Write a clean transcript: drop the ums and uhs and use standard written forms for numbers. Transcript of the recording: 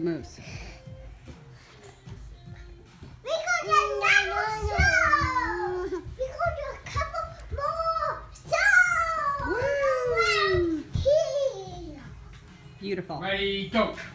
moves. We got another show. We got a couple more shows. Woo! Here. Beautiful. Ready, go.